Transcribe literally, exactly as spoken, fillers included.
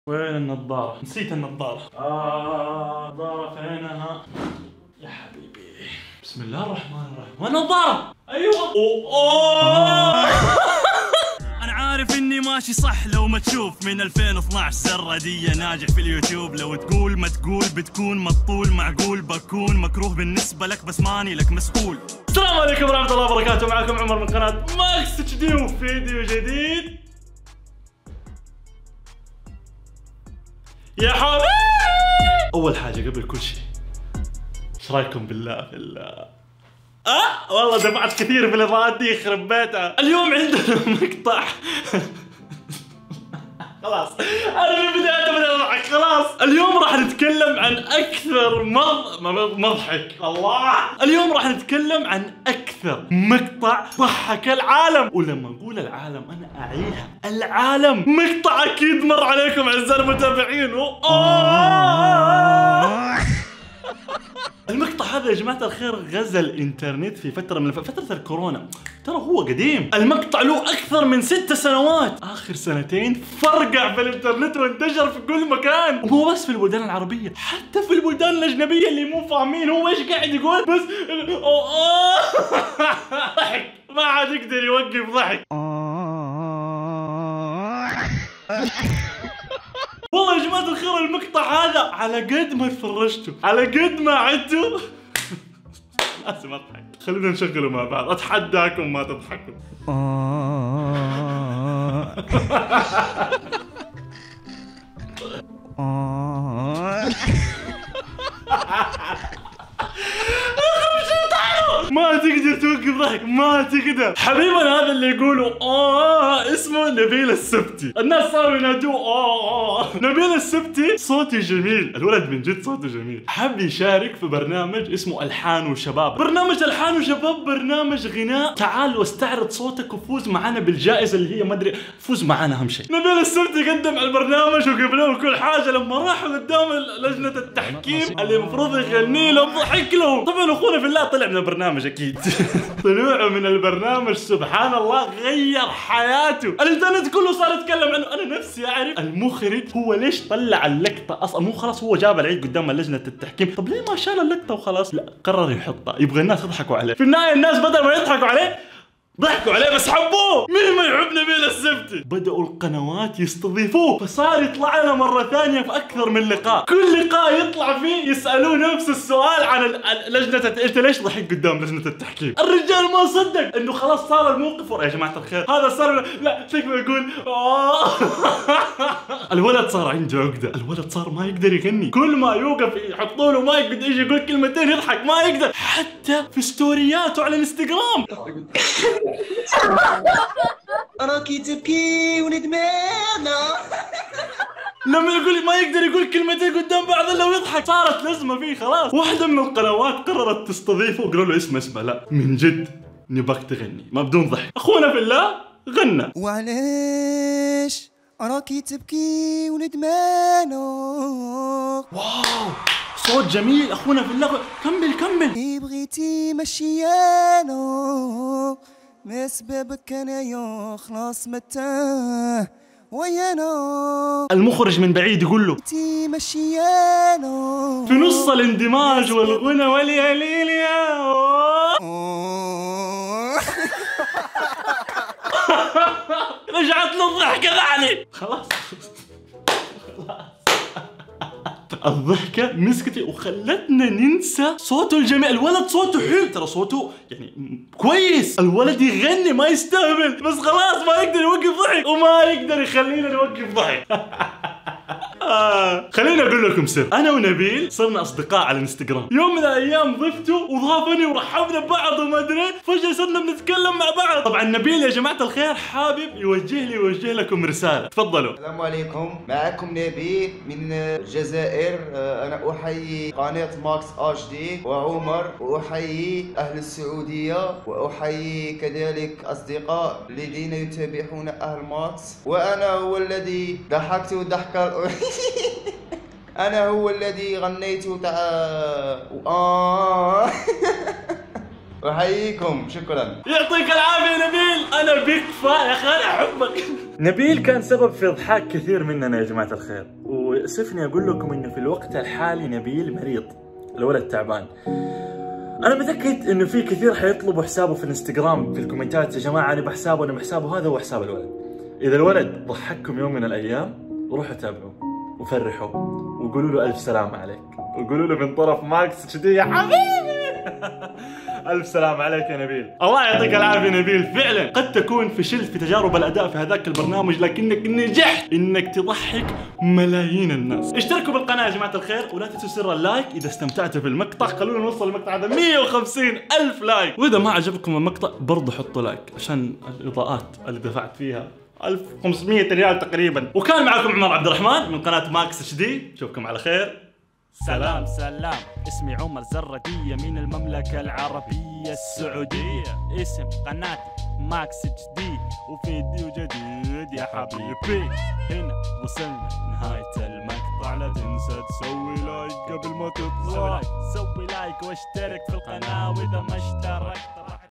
وين النظارة؟ نسيت النظارة. آه النظارة فينها؟ يا حبيبي بسم الله الرحمن الرحيم. والنظارة أيوة. أوه. أوه. أنا عارف إني ماشي صح لو ما تشوف من ألفين واثناشر سردية ناجح في اليوتيوب. لو تقول ما تقول بتكون مطول، معقول بكون مكروه بالنسبة لك بس ماني لك مسؤول. السلام عليكم ورحمة الله وبركاته، معكم عمر من قناة ماكس اتش دي وفيديو جديد. يا حبيبي أول حاجة قبل كل شيء، ايش رايكم بالله في الله؟ أه والله دفعت كثير في الإضاءات دي يخرب بيتها. اليوم عندنا مقطع خلاص أنا من بداية بدأ أضحك خلاص. اليوم راح نتكلم عن أكثر مض مضحك الله. اليوم راح نتكلم عن أكثر مقطع ضحك العالم، ولما أقول العالم أنا أعيها العالم. مقطع أكيد مر عليكم أعزائي المتابعين. المقطع هذا يا جماعة الخير غزا الانترنت في فترة من فترة الكورونا، ترى هو قديم. المقطع له أكثر من ست سنوات، آخر سنتين فرقع في الانترنت وانتشر في كل مكان، ومو بس في البلدان العربية، حتى في البلدان الأجنبية اللي مو فاهمين هو إيش قاعد يقول. بس ضحك ما عاد يقدر يوقف ضحك. والله يا جماعة الخير المقطع هذا على قد ما تفرجتوا على قد ما عدتوا لازم اضحك. خلينا نشغله مع بعض، اتحداكم ما تضحكوا. ما تقدر توقف ضحك، ما تقدر. حبيبنا هذا اللي يقولوا آه اسمه نبيل السبتي، الناس صاروا ينادوه آه. نبيل السبتي صوته جميل، الولد من جد صوته جميل. حب يشارك في برنامج اسمه ألحان وشباب. برنامج ألحان وشباب برنامج غناء. تعال واستعرض صوتك وفوز معنا بالجائزة اللي هي ما ادري، فوز معنا أهم شيء. نبيل السبتي قدم على البرنامج وقبلوه كل حاجة. لما راحوا قدام لجنة التحكيم اللي المفروض يغني لهم ضحك لهم. طبعا أخونا في الله طلع من البرنامج أكيد. طلوعه من البرنامج سبحان الله غير حياته. الانترنت كله صار يتكلم عنه. أنا نفسي أعرف المخرج هو ليش طلع اللقطة أصلا. مو خلاص هو جاب العيد قدام لجنة التحكيم، طب ليه ما شال اللقطة وخلاص؟ لا قرر يحطها، يبغى الناس يضحكوا عليه. في النهاية الناس بدل ما يضحكوا عليه ضحكوا عليه بس حبوه. مين ما يحب نبيل السبتي؟ بدأوا القنوات يستضيفوه، فصار يطلع لنا مرة ثانية في أكثر من لقاء. كل لقاء يطلع فيه يسألوه نفس السؤال عن لجنة. أنت ليش ضحك قدام لجنة التحكيم؟ الرجال ما صدق إنه خلاص صار الموقف. يا جماعة الخير هذا صار لا شكله يقول آه. الولد صار عنده عقدة، الولد صار ما يقدر يغني. كل ما يوقف يحطوا له مايك بده يجي يقول كلمتين يضحك ما يقدر. حتى في ستورياته على الانستغرام أراكي تبكي وندمانة. لما يقول ما يقدر يقول كلمتين قدام بعض الا ويضحك. صارت لازمه فيه خلاص. واحده من القنوات قررت تستضيفه وقالوا له اسمه اسمه لا من جد نبغاك تغني ما بدون ضحك. اخونا في الله غنى. وعليش أراكي تبكي وندمانة. واو صوت جميل. اخونا في الله كمل كمل. بغيتي مشيانة ما سببك انا يا خلاص متاه ويانا. المخرج من بعيد يقول له بغيتي مشيانة في نص الاندماج والغنى واليا ليليا. رجعت له الضحكة يعني خلاص. الضحكة مسكتي وخلتنا ننسى صوته الجميل. الولد صوته حلو ترى، صوته يعني كويس. الولد يغني ما يستهبل، بس خلاص ما يقدر يوقف ضحك وما يقدر يخلينا نوقف ضحك. آه. خليني اقول لكم سر، انا ونبيل صرنا اصدقاء على الانستغرام. يوم من الايام ضفته وضافني ورحبنا ببعض وما ادري، فجاه صرنا بنتكلم مع بعض. طبعا نبيل يا جماعه الخير حابب يوجه لي يوجه لكم رساله، تفضلوا. السلام عليكم، معكم نبيل من الجزائر. انا احيي قناه ماكس اتش دي وعمر، واحيي اهل السعوديه، واحيي كذلك اصدقاء الذين يتابعون اهل ماكس. وانا هو الذي ضحكت ضحكه أنا هو الذي غنيت تاع آه. أحييكم، شكرا. يعطيك العافية نبيل، أنا بيك فا يا أخي أنا أحبك. نبيل كان سبب في إضحاك كثير مننا يا جماعة الخير، ويأسفني أقول لكم إنه في الوقت الحالي نبيل مريض، الولد تعبان. أنا متأكد إنه في كثير حيطلبوا حسابه في الانستغرام في الكومنتات، يا جماعة أنا بحسابه أنا بحسابه، هذا هو حساب الولد. إذا الولد ضحككم يوم من الأيام روحوا تابعوه وفرحوا وقولوا له ألف سلام عليك، وقولوا له من طرف ماكس اتش دي يا حبيبي. ألف سلام عليك يا نبيل. الله يعطيك العافية نبيل، فعلا قد تكون فشلت في تجارب الأداء في هذاك البرنامج لكنك نجحت إنك تضحك ملايين الناس. اشتركوا بالقناة يا جماعة الخير، ولا تنسوا سر اللايك إذا استمتعتوا بالمقطع، خلونا نوصل المقطع هذا مية وخمسين ألف لايك، وإذا ما عجبكم المقطع برضه حطوا لايك عشان الإضاءات اللي دفعت فيها ألف وخمسمية ريال تقريبا. وكان معكم عمر عبد الرحمن من قناة ماكس اتش دي، نشوفكم على خير. سلام سلام، اسمي عمر زردية من المملكة العربية السعودية، اسم قناتي ماكس اتش دي، وفيديو جديد يا حبيبي. هنا وصلنا نهاية المقطع، لا تنسى تسوي لايك قبل ما تطلع، سوي لايك واشترك في القناة، واذا ما اشتركت